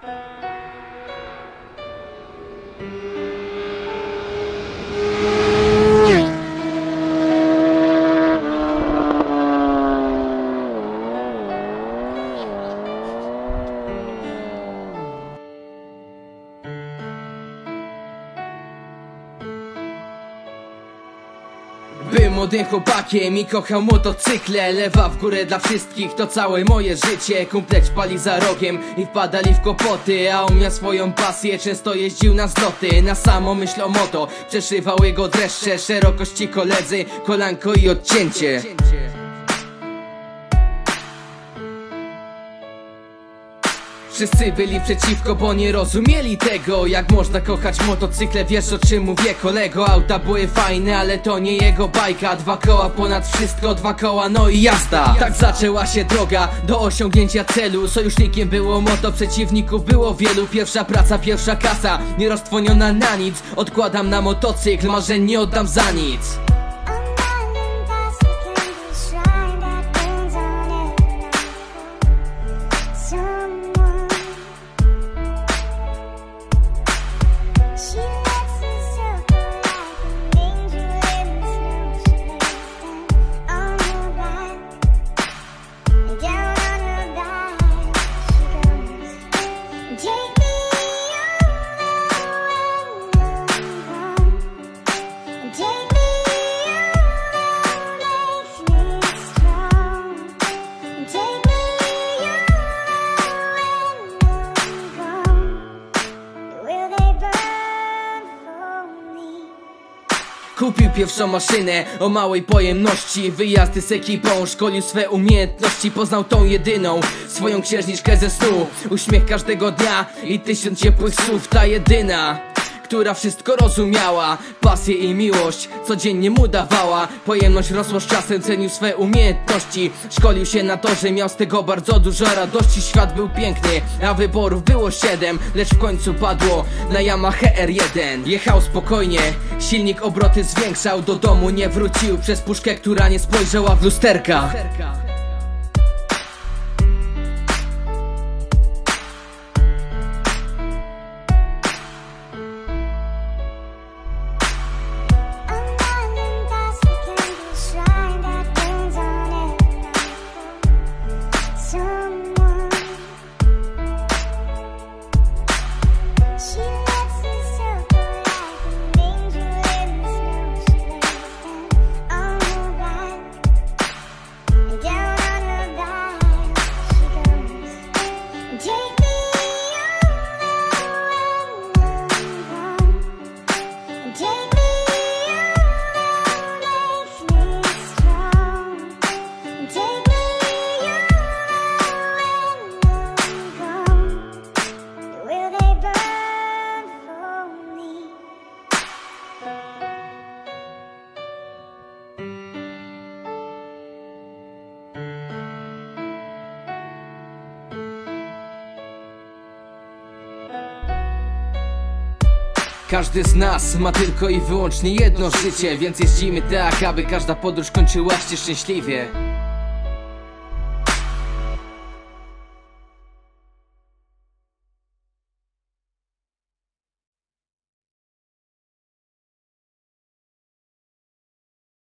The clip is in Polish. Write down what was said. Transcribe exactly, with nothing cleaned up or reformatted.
Był młodym chłopakiem i kochał motocykle. Lewa w górę dla wszystkich, to całe moje życie. Kumple ćpali za rogiem i wpadali w kłopoty, a on miał swoją pasję, często jeździł na zloty. Na samą myśl o moto przeszywały go dreszcze, szerokości koledzy, kolanko i odcięcie. Wszyscy byli przeciwko, bo nie rozumieli tego, jak można kochać motocykle. Wiesz, o czym mówię, kolego? Auta były fajne, ale to nie jego bajka. Dwa koła ponad wszystko, dwa koła, no i jazda. Tak zaczęła się droga do osiągnięcia celu. Sojusznikiem było moto, przeciwników było wielu. Pierwsza praca, pierwsza kasa, nieroztrwoniona na nic. Odkładam na motocykl, marzeń nie oddam za nic. Kupił pierwszą maszynę o małej pojemności. Wyjazdy z ekipą, szkolił swe umiejętności. Poznał tą jedyną, swoją księżniczkę ze snu. Uśmiech każdego dnia i tysiąc ciepłych słów. Ta jedyna, która wszystko rozumiała, pasję i miłość codziennie mu dawała. Pojemność rosła z czasem, cenił swe umiejętności. Szkolił się na torze, miał z tego bardzo dużo radości. Świat był piękny, a wyborów było siedem, lecz w końcu padło na Yamaha R jeden. Jechał spokojnie, silnik obroty zwiększał. Do domu nie wrócił przez puszkę, która nie spojrzała w lusterka. Każdy z nas ma tylko i wyłącznie jedno życie, więc jeździmy tak, aby każda podróż kończyła się szczęśliwie.